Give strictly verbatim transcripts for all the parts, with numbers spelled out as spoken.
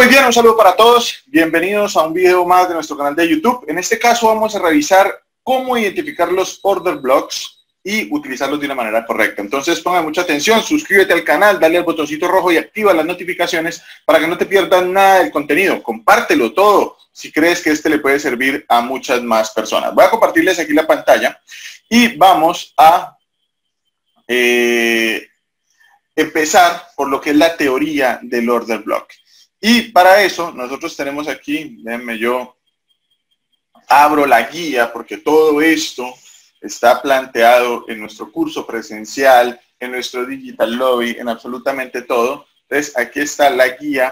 bien, un saludo para todos. Bienvenidos a un video más de nuestro canal de YouTube. En este caso vamos a revisar cómo identificar los order blocks y utilizarlos de una manera correcta. Entonces pongan mucha atención, suscríbete al canal, dale al botoncito rojo y activa las notificaciones para que no te pierdas nada del contenido. Compártelo todo si crees que este le puede servir a muchas más personas. Voy a compartirles aquí la pantalla y vamos a eh, empezar por lo que es la teoría del order block. Y para eso nosotros tenemos aquí, déjenme yo abro la guía porque todo esto está planteado en nuestro curso presencial, en nuestro Digital Lobby, en absolutamente todo. Entonces aquí está la guía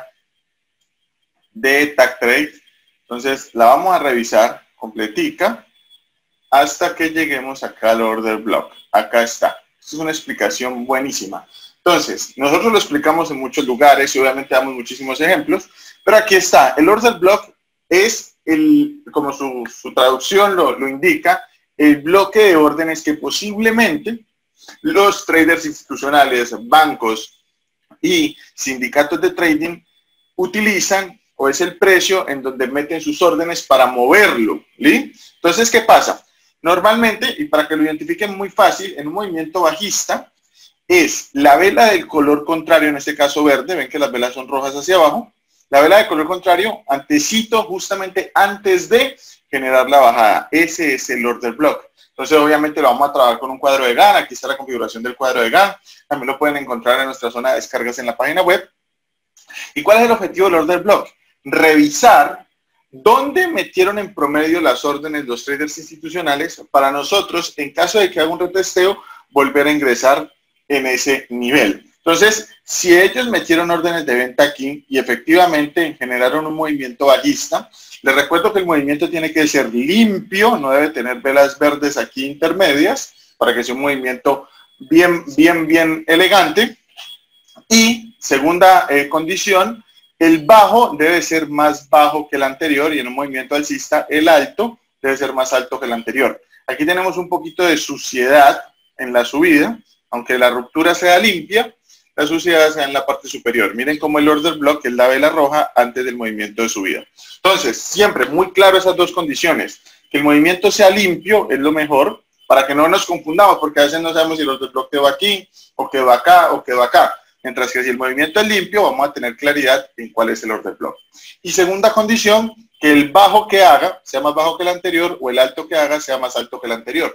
de TagTrade. Entonces la vamos a revisar completica hasta que lleguemos acá al order block. Acá está. Esta es una explicación buenísima. Entonces, nosotros lo explicamos en muchos lugares y obviamente damos muchísimos ejemplos, pero aquí está. El order block es, el, como su, su traducción lo, lo indica, el bloque de órdenes que posiblemente los traders institucionales, bancos y sindicatos de trading utilizan, o es el precio en donde meten sus órdenes para moverlo. ¿Sí? Entonces, ¿qué pasa? Normalmente, y para que lo identifiquen muy fácil, en un movimiento bajista, es la vela del color contrario, en este caso verde, ven que las velas son rojas hacia abajo, la vela de color contrario, antecito, justamente antes de generar la bajada. Ese es el order block. Entonces, obviamente, lo vamos a trabajar con un cuadro de Gantt. Aquí está la configuración del cuadro de Gantt. También lo pueden encontrar en nuestra zona de descargas en la página web. ¿Y cuál es el objetivo del order block? Revisar dónde metieron en promedio las órdenes los traders institucionales para nosotros, en caso de que haga un retesteo, volver a ingresar en ese nivel. Entonces, si ellos metieron órdenes de venta aquí y efectivamente generaron un movimiento bajista, les recuerdo que el movimiento tiene que ser limpio, no debe tener velas verdes aquí intermedias, para que sea un movimiento bien, bien, bien elegante. Y segunda eh, condición, el bajo debe ser más bajo que el anterior y en un movimiento alcista el alto debe ser más alto que el anterior. Aquí tenemos un poquito de suciedad en la subida. Aunque la ruptura sea limpia, la suciedad sea en la parte superior. Miren cómo el order block es la vela roja antes del movimiento de subida. Entonces, siempre muy claro esas dos condiciones. Que el movimiento sea limpio es lo mejor para que no nos confundamos, porque a veces no sabemos si el order block quedó aquí, o quedó acá, o quedó acá. Mientras que si el movimiento es limpio, vamos a tener claridad en cuál es el order block. Y segunda condición, que el bajo que haga sea más bajo que el anterior, o el alto que haga sea más alto que el anterior.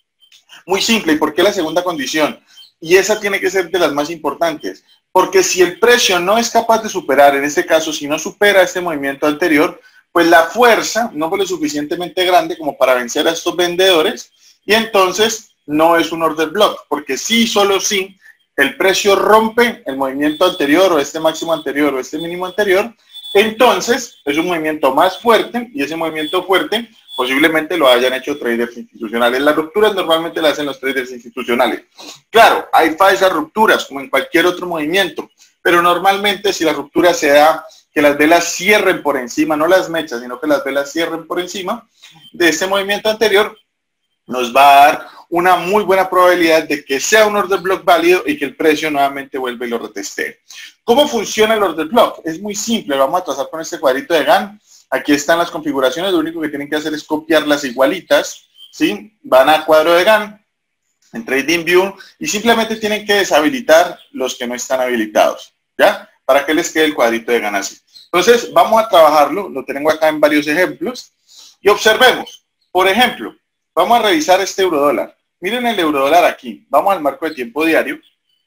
Muy simple. ¿Y por qué la segunda condición? Y esa tiene que ser de las más importantes. Porque si el precio no es capaz de superar, en este caso, si no supera este movimiento anterior, pues la fuerza no fue lo suficientemente grande como para vencer a estos vendedores y entonces no es un order block. Porque sí, solo sí, el precio rompe el movimiento anterior o este máximo anterior o este mínimo anterior, entonces es un movimiento más fuerte y ese movimiento fuerte posiblemente lo hayan hecho traders institucionales. Las rupturas normalmente las hacen los traders institucionales. Claro, hay falsas rupturas, como en cualquier otro movimiento, pero normalmente si la ruptura se da, que las velas cierren por encima, no las mechas, sino que las velas cierren por encima de este movimiento anterior, nos va a dar una muy buena probabilidad de que sea un order block válido y que el precio nuevamente vuelva y lo retestee. ¿Cómo funciona el order block? Es muy simple, lo vamos a trazar con este cuadrito de Gantt. Aquí están las configuraciones, lo único que tienen que hacer es copiarlas igualitas, ¿sí? Van a cuadro de Gantt, en TradingView, y simplemente tienen que deshabilitar los que no están habilitados, ¿ya? Para que les quede el cuadrito de Gantt así. Entonces, vamos a trabajarlo, lo tengo acá en varios ejemplos, y observemos. Por ejemplo, vamos a revisar este eurodólar. Miren el eurodólar aquí, vamos al marco de tiempo diario,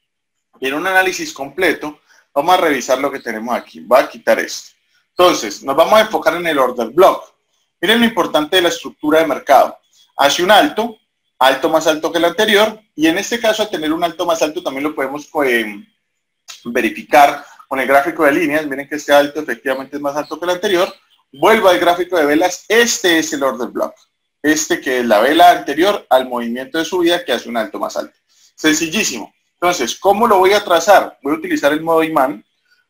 y en un análisis completo, vamos a revisar lo que tenemos aquí. Voy a quitar esto. Entonces, nos vamos a enfocar en el order block. Miren lo importante de la estructura de mercado. Hace un alto, alto más alto que el anterior, y en este caso, al tener un alto más alto, también lo podemos eh, verificar con el gráfico de líneas. Miren que este alto efectivamente es más alto que el anterior. Vuelvo al gráfico de velas. Este es el order block. Este que es la vela anterior al movimiento de subida que hace un alto más alto. Sencillísimo. Entonces, ¿cómo lo voy a trazar? Voy a utilizar el modo imán.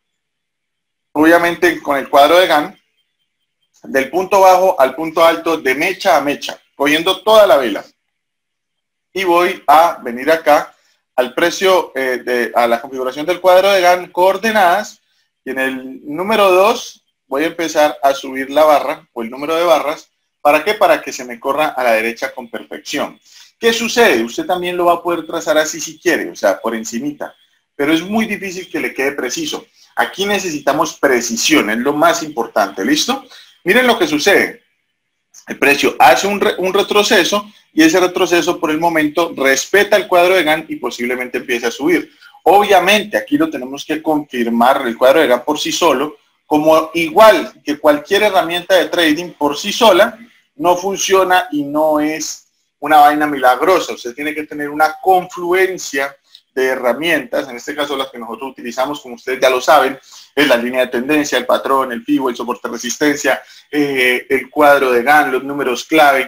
Obviamente con el cuadro de Gantt, del punto bajo al punto alto, de mecha a mecha, cogiendo toda la vela. Y voy a venir acá al precio, eh, de, a la configuración del cuadro de Gantt, coordenadas, Y en el número dos voy a empezar a subir la barra o el número de barras. ¿Para qué? Para que se me corra a la derecha con perfección. ¿Qué sucede? Usted también lo va a poder trazar así si quiere, o sea, por encimita. Pero es muy difícil que le quede preciso. Aquí necesitamos precisión, es lo más importante, ¿listo? Miren lo que sucede. El precio hace un, re, un retroceso y ese retroceso por el momento respeta el cuadro de Gantt y posiblemente empiece a subir. Obviamente aquí lo tenemos que confirmar el cuadro de Gantt por sí solo, como igual que cualquier herramienta de trading por sí sola, no funciona y no es una vaina milagrosa. Usted tiene que tener una confluencia de herramientas, en este caso las que nosotros utilizamos, como ustedes ya lo saben, es la línea de tendencia, el patrón, el FIBO, el soporte de resistencia, eh, el cuadro de Gantt, los números clave.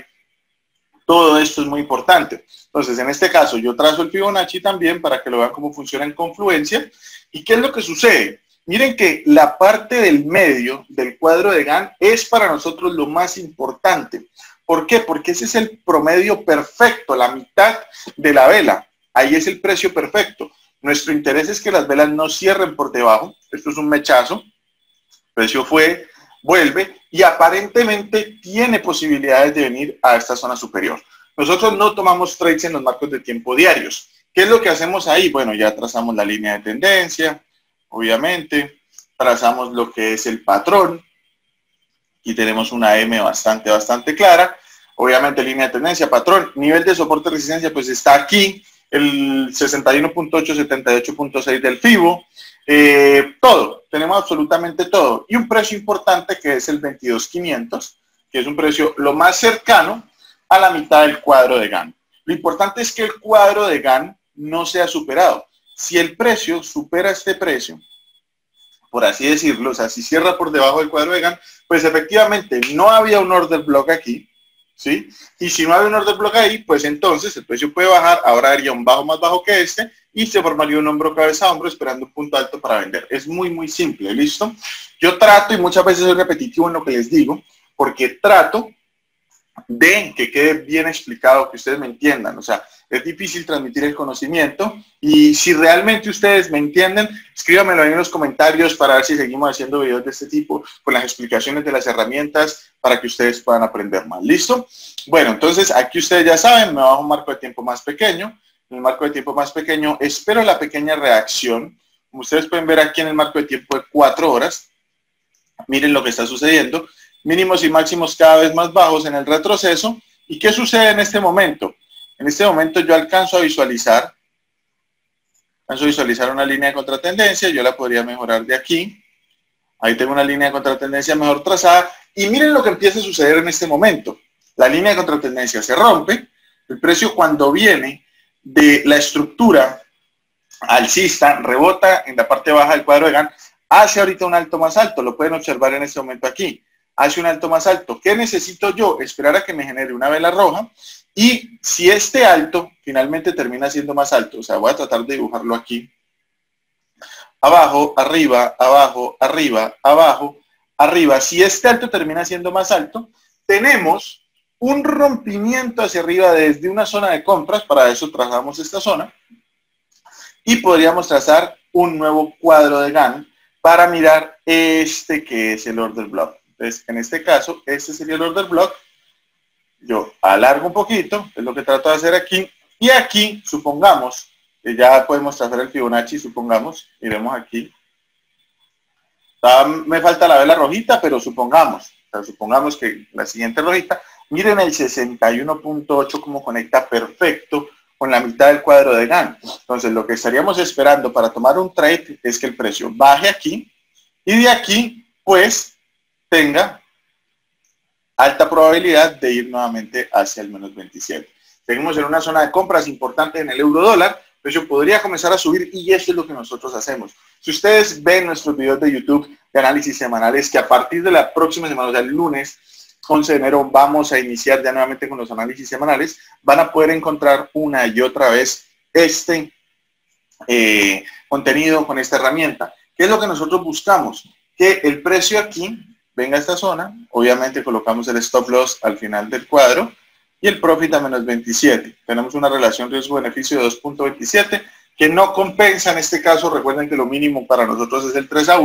Todo esto es muy importante. Entonces, en este caso, yo trazo el Fibonacci también para que lo vean cómo funciona en confluencia. ¿Y qué es lo que sucede? Miren que la parte del medio del cuadro de Gantt es para nosotros lo más importante. ¿Por qué? Porque ese es el promedio perfecto, la mitad de la vela. Ahí es el precio perfecto. Nuestro interés es que las velas no cierren por debajo. Esto es un mechazo. El precio fue, vuelve y aparentemente tiene posibilidades de venir a esta zona superior. Nosotros no tomamos trades en los marcos de tiempo diarios. ¿Qué es lo que hacemos ahí? Bueno, ya trazamos la línea de tendencia, obviamente. Trazamos lo que es el patrón. Aquí tenemos una M bastante, bastante clara. Obviamente línea de tendencia, patrón. Nivel de soporte de resistencia pues está aquí. El sesenta y uno punto ocho, setenta y ocho punto seis del FIBO, eh, todo, tenemos absolutamente todo, y un precio importante que es el veintidós mil quinientos, que es un precio lo más cercano a la mitad del cuadro de Gantt. Lo importante es que el cuadro de Gantt no sea superado. Si el precio supera este precio, por así decirlo, o sea, si cierra por debajo del cuadro de Gantt, pues efectivamente no había un order block aquí, ¿sí? Y si no hay un order block ahí, pues entonces el precio puede bajar, ahora haría un bajo más bajo que este y se formaría un hombro cabeza a hombro esperando un punto alto para vender. Es muy muy simple, ¿listo? Yo trato, y muchas veces soy repetitivo en lo que les digo, porque trato de que quede bien explicado, que ustedes me entiendan. O sea, es difícil transmitir el conocimiento y si realmente ustedes me entienden, escríbanmelo ahí en los comentarios para ver si seguimos haciendo videos de este tipo con las explicaciones de las herramientas para que ustedes puedan aprender más. ¿Listo? Bueno, entonces aquí ustedes ya saben, me bajo un marco de tiempo más pequeño. En el marco de tiempo más pequeño espero la pequeña reacción. Como ustedes pueden ver aquí en el marco de tiempo de cuatro horas, miren lo que está sucediendo. Mínimos y máximos cada vez más bajos en el retroceso. ¿Y qué sucede en este momento? En este momento yo alcanzo a visualizar, alcanzo a visualizar una línea de contratendencia, yo la podría mejorar de aquí. Ahí tengo una línea de contratendencia mejor trazada. Y miren lo que empieza a suceder en este momento. La línea de contratendencia se rompe. El precio cuando viene de la estructura alcista, rebota en la parte baja del cuadro de Gantt, hace ahorita un alto más alto. Lo pueden observar en este momento aquí. Hace un alto más alto. ¿Qué necesito yo? Esperar a que me genere una vela roja. Y si este alto finalmente termina siendo más alto, o sea, voy a tratar de dibujarlo aquí. Abajo, arriba, abajo, arriba, abajo, arriba. Si este alto termina siendo más alto, tenemos un rompimiento hacia arriba desde una zona de compras. Para eso trazamos esta zona. Y podríamos trazar un nuevo cuadro de Gantt para mirar este que es el order block. Entonces, en este caso, este sería el order block. Yo alargo un poquito, es lo que trato de hacer aquí. Y aquí, supongamos, que ya podemos trazar el Fibonacci, supongamos, miremos aquí. Me falta la vela rojita, pero supongamos, o sea, supongamos que la siguiente rojita, miren el sesenta y uno punto ocho como conecta perfecto con la mitad del cuadro de Gantt. Entonces, lo que estaríamos esperando para tomar un trade es que el precio baje aquí y de aquí, pues, tenga alta probabilidad de ir nuevamente hacia el menos veintisiete. Seguimos en una zona de compras importante en el euro dólar, el precio podría comenzar a subir y eso es lo que nosotros hacemos. Si ustedes ven nuestros videos de YouTube de análisis semanales, que a partir de la próxima semana, o sea, el lunes once de enero, vamos a iniciar ya nuevamente con los análisis semanales, van a poder encontrar una y otra vez este eh, contenido con esta herramienta. ¿Qué es lo que nosotros buscamos? Que el precio aquí venga a esta zona, obviamente colocamos el stop loss al final del cuadro y el profit a menos veintisiete. Tenemos una relación riesgo-beneficio de dos punto veintisiete que no compensa en este caso. Recuerden que lo mínimo para nosotros es el tres a uno,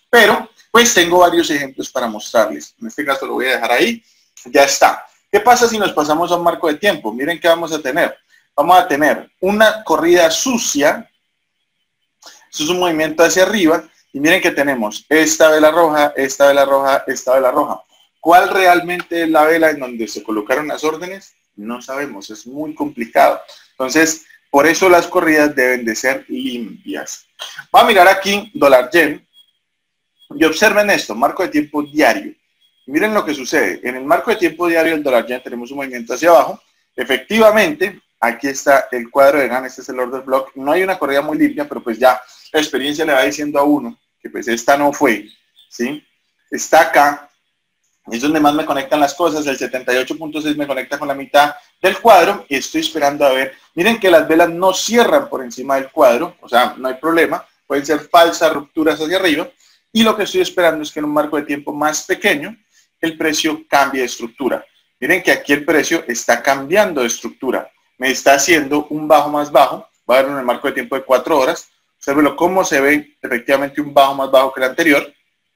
pero pues tengo varios ejemplos para mostrarles. En este caso lo voy a dejar ahí, ya está. ¿Qué pasa si nos pasamos a un marco de tiempo? Miren qué vamos a tener. Vamos a tener una corrida sucia, eso es un movimiento hacia arriba, y miren que tenemos esta vela roja, esta vela roja, esta vela roja. ¿Cuál realmente es la vela en donde se colocaron las órdenes? No sabemos, es muy complicado. Entonces, por eso las corridas deben de ser limpias. Vamos a mirar aquí dólar yen y observen esto, marco de tiempo diario. Miren lo que sucede. En el marco de tiempo diario del dólar yen tenemos un movimiento hacia abajo. Efectivamente, aquí está el cuadro de Gann, este es el order block. No hay una corrida muy limpia, pero pues ya la experiencia le va diciendo a uno que pues esta no fue, ¿sí? Está acá, es donde más me conectan las cosas, el setenta y ocho punto seis me conecta con la mitad del cuadro y estoy esperando a ver. Miren que las velas no cierran por encima del cuadro, o sea, no hay problema, pueden ser falsas rupturas hacia arriba, y lo que estoy esperando es que en un marco de tiempo más pequeño el precio cambie de estructura. Miren que aquí el precio está cambiando de estructura, me está haciendo un bajo más bajo, va a ver en el marco de tiempo de cuatro horas, obsérvenlo cómo se ve efectivamente un bajo más bajo que el anterior.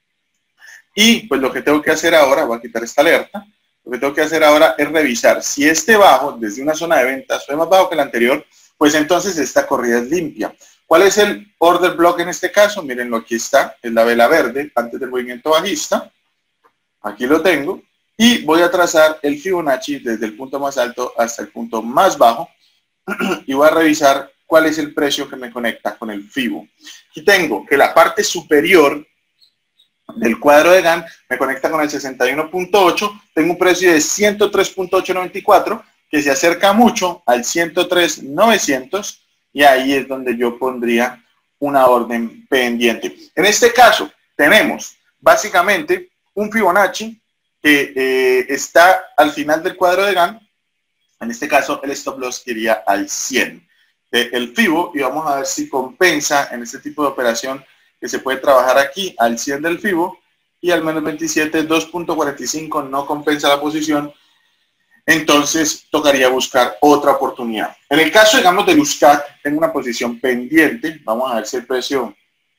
Y pues lo que tengo que hacer ahora, voy a quitar esta alerta, lo que tengo que hacer ahora es revisar si este bajo desde una zona de ventas fue más bajo que el anterior, pues entonces esta corrida es limpia. ¿Cuál es el order block en este caso? Mírenlo, aquí está, es la vela verde antes del movimiento bajista, aquí lo tengo, y voy a trazar el Fibonacci desde el punto más alto hasta el punto más bajo, y voy a revisar cuál es el precio que me conecta con el Fibo. Aquí tengo que la parte superior del cuadro de Gann me conecta con el sesenta y uno punto ocho, tengo un precio de ciento tres punto ochocientos noventa y cuatro que se acerca mucho al ciento tres mil novecientos y ahí es donde yo pondría una orden pendiente. En este caso tenemos básicamente un Fibonacci que eh, está al final del cuadro de Gann, en este caso el stop loss iría al cien. Eh, el Fibo, y vamos a ver si compensa en este tipo de operación que se puede trabajar aquí al cien del Fibo y al menos veintisiete, dos punto cuarenta y cinco no compensa la posición, entonces tocaría buscar otra oportunidad. En el caso, digamos, de Luscat, tengo una posición pendiente, vamos a ver si el precio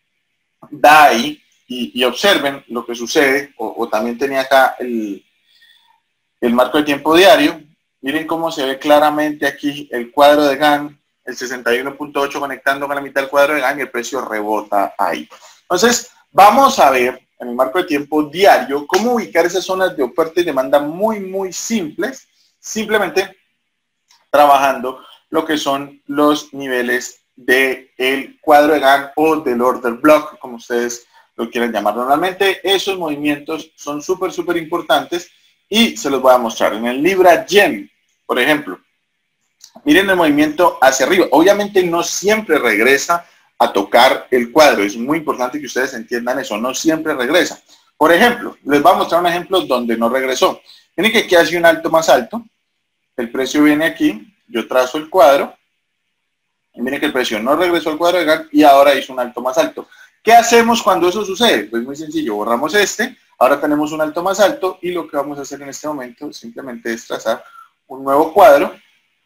da ahí y, y observen lo que sucede, o, o también tenía acá el, el marco de tiempo diario, miren cómo se ve claramente aquí el cuadro de Gann, el sesenta y uno punto ocho conectando con la mitad del cuadro de Gann y el precio rebota ahí. Entonces, vamos a ver en el marco de tiempo diario cómo ubicar esas zonas de oferta y demanda muy, muy simples, simplemente trabajando lo que son los niveles del cuadro de Gann o del order block, como ustedes lo quieran llamar. Normalmente esos movimientos son súper, súper importantes y se los voy a mostrar. En el Libra Yen, por ejemplo, miren el movimiento hacia arriba. Obviamente no siempre regresa a tocar el cuadro. Es muy importante que ustedes entiendan eso. No siempre regresa. Por ejemplo, les voy a mostrar un ejemplo donde no regresó. Miren que aquí hace un alto más alto. El precio viene aquí. Yo trazo el cuadro. Y miren que el precio no regresó al cuadro de Gann y ahora hizo un alto más alto. ¿Qué hacemos cuando eso sucede? Pues muy sencillo. Borramos este. Ahora tenemos un alto más alto y lo que vamos a hacer en este momento simplemente es trazar un nuevo cuadro.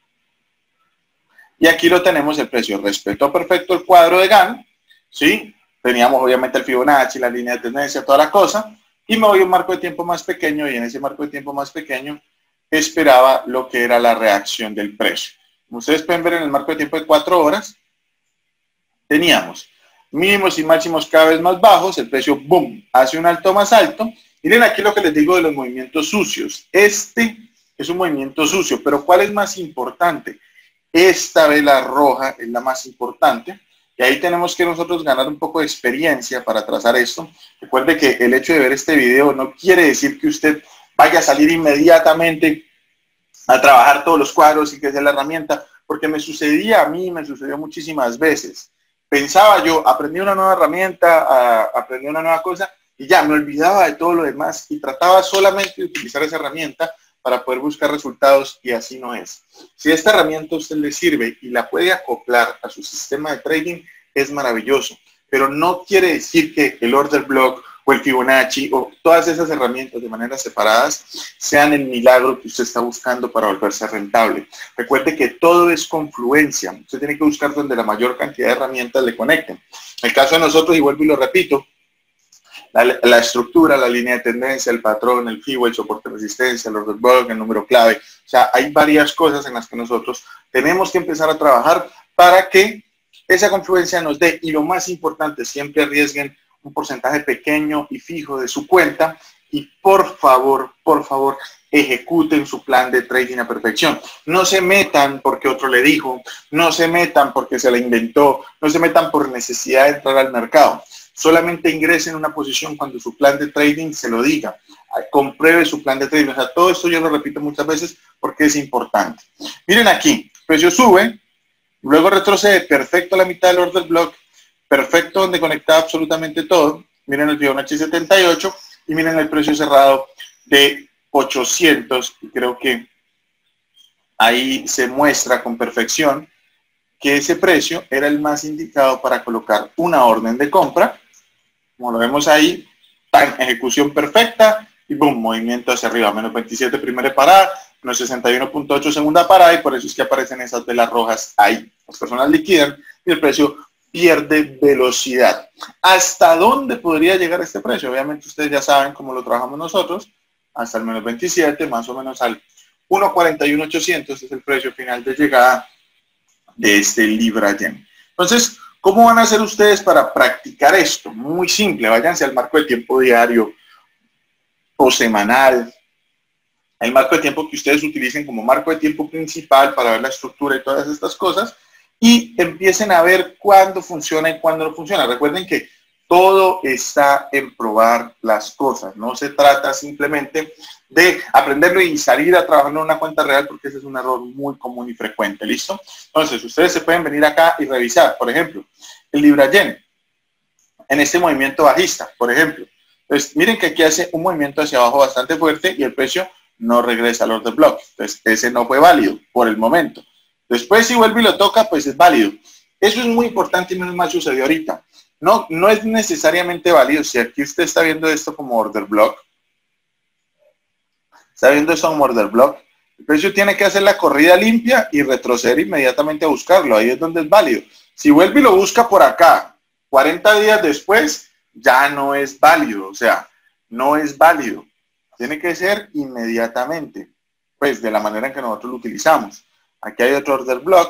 Y aquí lo tenemos, el precio respetó perfecto el cuadro de Gann, ¿sí? Teníamos obviamente el Fibonacci, la línea de tendencia, toda la cosa, y me voy a un marco de tiempo más pequeño, y en ese marco de tiempo más pequeño esperaba lo que era la reacción del precio. Como ustedes pueden ver en el marco de tiempo de cuatro horas, teníamos mínimos y máximos cada vez más bajos, el precio, boom, hace un alto más alto. Miren aquí lo que les digo de los movimientos sucios. Este es un movimiento sucio, pero ¿cuál es más importante? Esta vela roja es la más importante y ahí tenemos que nosotros ganar un poco de experiencia para trazar esto. Recuerde que el hecho de ver este video no quiere decir que usted vaya a salir inmediatamente a trabajar todos los cuadros y que sea la herramienta, porque me sucedía a mí, me sucedió muchísimas veces. Pensaba yo, aprendí una nueva herramienta, a, aprendí una nueva cosa y ya me olvidaba de todo lo demás y trataba solamente de utilizar esa herramienta para poder buscar resultados y así no es. Si esta herramienta a usted le sirve y la puede acoplar a su sistema de trading, es maravilloso. Pero no quiere decir que el order block o el Fibonacci o todas esas herramientas de manera separadas sean el milagro que usted está buscando para volverse rentable. Recuerde que todo es confluencia. Usted tiene que buscar donde la mayor cantidad de herramientas le conecten. En el caso de nosotros, y vuelvo y lo repito, la, la estructura, la línea de tendencia, el patrón, el F I B O, el soporte de resistencia, el order block, el número clave. O sea, hay varias cosas en las que nosotros tenemos que empezar a trabajar para que esa confluencia nos dé, y lo más importante, siempre arriesguen un porcentaje pequeño y fijo de su cuenta, y por favor, por favor, ejecuten su plan de trading a perfección. No se metan porque otro le dijo, no se metan porque se la inventó, no se metan por necesidad de entrar al mercado. Solamente ingresen en una posición cuando su plan de trading se lo diga. Compruebe su plan de trading. O sea, todo esto yo lo repito muchas veces porque es importante. Miren aquí, el precio sube, luego retrocede perfecto a la mitad del order block, perfecto donde conectaba absolutamente todo. Miren el Fibonacci setenta y ocho y miren el precio cerrado de ochocientos, y creo que ahí se muestra con perfección que ese precio era el más indicado para colocar una orden de compra. Como lo vemos ahí, tan ejecución perfecta y boom, movimiento hacia arriba, menos veintisiete primera parada, menos sesenta y uno punto ocho segunda parada, y por eso es que aparecen esas velas rojas ahí. Las personas liquidan y el precio pierde velocidad. ¿Hasta dónde podría llegar este precio? Obviamente ustedes ya saben cómo lo trabajamos nosotros, hasta el menos veintisiete, más o menos al uno cuarenta y uno ochocientos es el precio final de llegada de este Libra Yen. Entonces, ¿cómo van a hacer ustedes para practicar esto? Muy simple, váyanse al marco de tiempo diario o semanal, el marco de tiempo que ustedes utilicen como marco de tiempo principal para ver la estructura y todas estas cosas, y empiecen a ver cuándo funciona y cuándo no funciona. Recuerden que todo está en probar las cosas, no se trata simplemente de aprenderlo y salir a trabajar en una cuenta real, porque ese es un error muy común y frecuente, ¿listo? Entonces, ustedes se pueden venir acá y revisar, por ejemplo, el Libra Yen, en este movimiento bajista, por ejemplo. Entonces, miren que aquí hace un movimiento hacia abajo bastante fuerte y el precio no regresa al order block. Entonces, ese no fue válido por el momento. Después, si vuelve y lo toca, pues es válido. Eso es muy importante y menos mal sucedió ahorita. No, no es necesariamente válido. Si aquí usted está viendo esto como order block, está viendo esto como order block, el precio tiene que hacer la corrida limpia y retroceder inmediatamente a buscarlo. Ahí es donde es válido. Si vuelve y lo busca por acá, cuarenta días después, ya no es válido. O sea, no es válido. Tiene que ser inmediatamente, pues de la manera en que nosotros lo utilizamos. Aquí hay otro order block.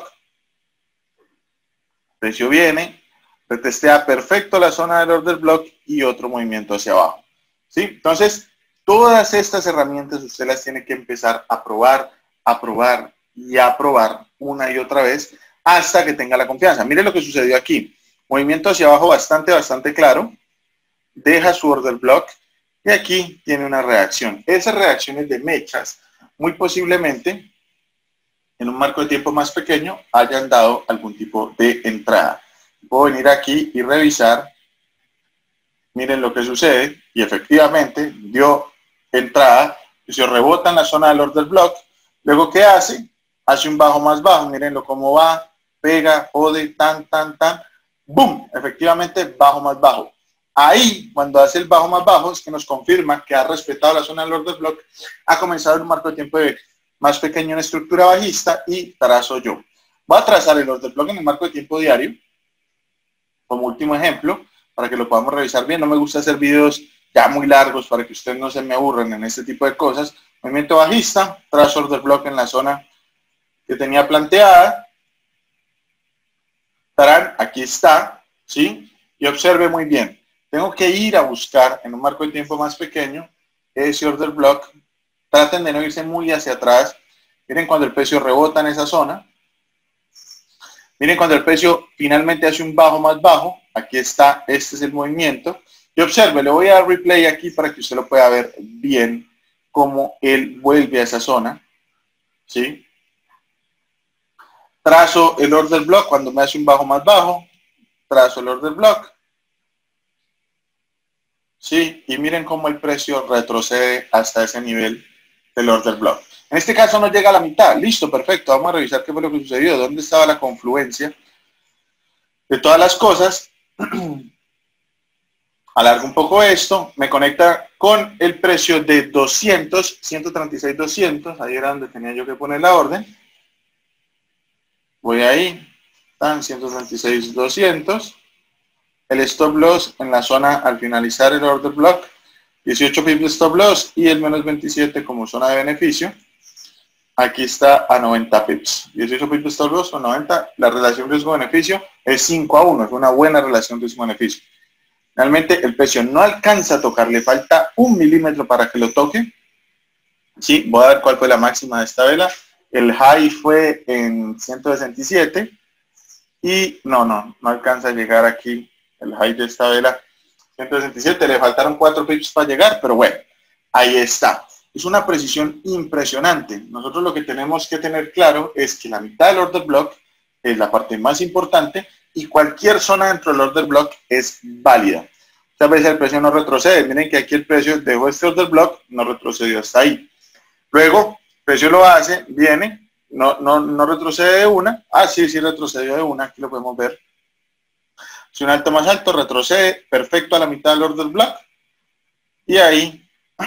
El precio viene, retestea perfecto la zona del order block y otro movimiento hacia abajo. ¿Sí? Entonces, todas estas herramientas usted las tiene que empezar a probar, a probar y a probar una y otra vez hasta que tenga la confianza. Mire lo que sucedió aquí. Movimiento hacia abajo bastante, bastante claro. Deja su order block y aquí tiene una reacción. Esas reacciones de mechas, muy posiblemente, en un marco de tiempo más pequeño, hayan dado algún tipo de entrada. Puedo venir aquí y revisar. Miren lo que sucede y efectivamente dio entrada, se rebota en la zona del order block. Luego, ¿qué hace? Hace un bajo más bajo. Mirenlo cómo va, pega, jode, tan, tan, tan. ¡Boom! Efectivamente, bajo más bajo. Ahí, cuando hace el bajo más bajo, es que nos confirma que ha respetado la zona del order block, ha comenzado en un marco de tiempo de más pequeño en estructura bajista y trazo yo. Voy a trazar el order block en el marco de tiempo diario, como último ejemplo, para que lo podamos revisar bien. No me gusta hacer videos ya muy largos para que ustedes no se me aburran en este tipo de cosas. Movimiento bajista, trazo order block en la zona que tenía planteada. Tarán, aquí está, ¿sí? Y observe muy bien. Tengo que ir a buscar en un marco de tiempo más pequeño ese order block. Traten de no irse muy hacia atrás. Miren cuando el precio rebota en esa zona. Miren cuando el precio finalmente hace un bajo más bajo. Aquí está, este es el movimiento. Y observe, le voy a dar replay aquí para que usted lo pueda ver bien cómo él vuelve a esa zona. ¿Sí? Trazo el order block cuando me hace un bajo más bajo. Trazo el order block. Sí, y miren cómo el precio retrocede hasta ese nivel del order block. En este caso no llega a la mitad. Listo, perfecto. Vamos a revisar qué fue lo que sucedió. ¿Dónde estaba la confluencia de todas las cosas? Alargo un poco esto. Me conecta con el precio de doscientos, ciento treinta y seis, doscientos. Ahí era donde tenía yo que poner la orden. Voy ahí. Están ciento treinta y seis, doscientos. el stop loss en la zona al finalizar el order block, dieciocho pips de stop loss y el menos veintisiete como zona de beneficio. Aquí está a noventa pips, dieciocho pips de stop loss con noventa, la relación riesgo-beneficio es cinco a uno, es una buena relación riesgo-beneficio. Realmente el precio no alcanza a tocar, le falta un milímetro para que lo toque. Sí, voy a ver cuál fue la máxima de esta vela. El high fue en ciento sesenta y siete y no, no, no alcanza a llegar aquí el high de esta vela. ciento sesenta y siete, le faltaron cuatro pips para llegar, pero bueno, ahí está. Es una precisión impresionante. Nosotros lo que tenemos que tener claro es que la mitad del order block es la parte más importante y cualquier zona dentro del order block es válida. Muchas veces el precio no retrocede. Miren que aquí el precio dejó este order block, no retrocedió hasta ahí. Luego, el precio lo hace, viene, no, no, no retrocede de una. Ah, sí, sí retrocedió de una, aquí lo podemos ver. Si un alto más alto, retrocede perfecto a la mitad del order block. Y ahí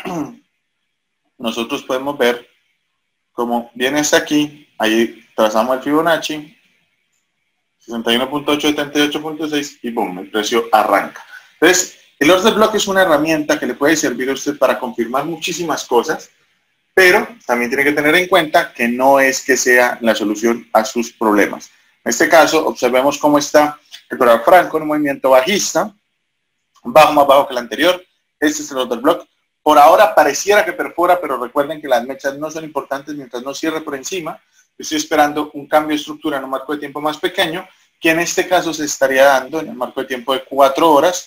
nosotros podemos ver cómo viene hasta aquí. Ahí trazamos el Fibonacci. sesenta y uno punto ocho, setenta y ocho punto seis y boom, el precio arranca. Entonces, el order block es una herramienta que le puede servir a usted para confirmar muchísimas cosas, pero también tiene que tener en cuenta que no es que sea la solución a sus problemas. En este caso, observemos cómo está el dólar franco en un movimiento bajista, bajo más bajo que el anterior. Este es el order block. Por ahora pareciera que perfora, pero recuerden que las mechas no son importantes mientras no cierre por encima. Estoy esperando un cambio de estructura en un marco de tiempo más pequeño, que en este caso se estaría dando en el marco de tiempo de cuatro horas.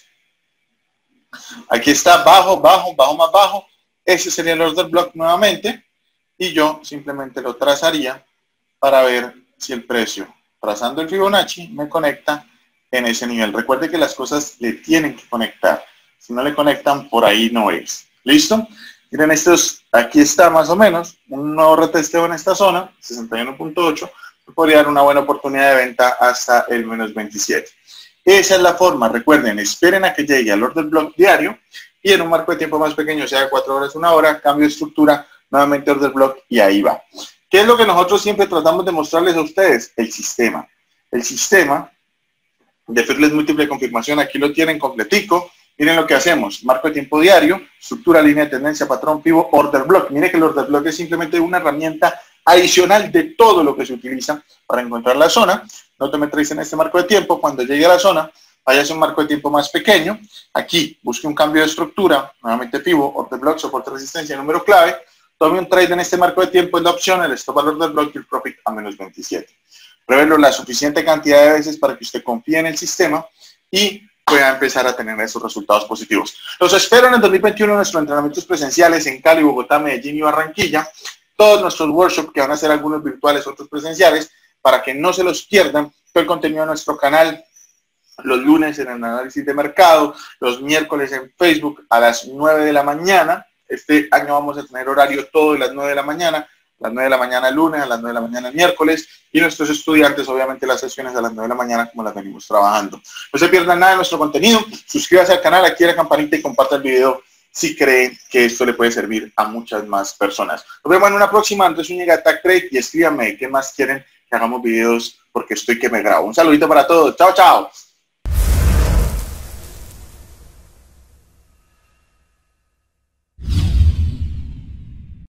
Aquí está bajo, bajo, bajo más bajo. Ese sería el order block nuevamente. Y yo simplemente lo trazaría para ver si el precio, trazando el Fibonacci, me conecta en ese nivel. Recuerde que las cosas le tienen que conectar. Si no le conectan, por ahí no es. ¿Listo? Miren, estos, aquí está más o menos, un nuevo retesteo en esta zona, sesenta y uno punto ocho, podría dar una buena oportunidad de venta hasta el menos veintisiete. Esa es la forma, recuerden, esperen a que llegue al order block diario y en un marco de tiempo más pequeño, sea de cuatro horas, una hora, cambio de estructura, nuevamente order block y ahí va. ¿Qué es lo que nosotros siempre tratamos de mostrarles a ustedes? El sistema. El sistema de Fearless Múltiple Confirmación, aquí lo tienen completico. Miren lo que hacemos, marco de tiempo diario, estructura, línea de tendencia, patrón, pivo, order block. Miren que el order block es simplemente una herramienta adicional de todo lo que se utiliza para encontrar la zona. No te metáis en este marco de tiempo, cuando llegue a la zona, vaya a un marco de tiempo más pequeño. Aquí, busque un cambio de estructura, nuevamente pivo, order block, soporte, resistencia, número clave. Tome un trade en este marco de tiempo, es la opción, el stop al order block y el profit a menos veintisiete. Pruébelo la suficiente cantidad de veces para que usted confíe en el sistema y pueda empezar a tener esos resultados positivos. Los espero en el dos mil veintiuno en nuestros entrenamientos presenciales en Cali, Bogotá, Medellín y Barranquilla. Todos nuestros workshops, que van a ser algunos virtuales, otros presenciales, para que no se los pierdan. Todo el contenido de nuestro canal, los lunes en el análisis de mercado, los miércoles en Facebook a las nueve de la mañana. Este año vamos a tener horario todo de las nueve de la mañana, a las nueve de la mañana el lunes, a las nueve de la mañana el miércoles, y nuestros estudiantes, obviamente, las sesiones a las nueve de la mañana, como las venimos trabajando. No se pierdan nada de nuestro contenido, suscríbase al canal, active la campanita y comparta el video si creen que esto le puede servir a muchas más personas. Nos vemos en una próxima. Andrés Zúñiga, Tag Trade, y escríbanme qué más quieren que hagamos videos, porque estoy que me grabo. Un saludito para todos. Chao, chao.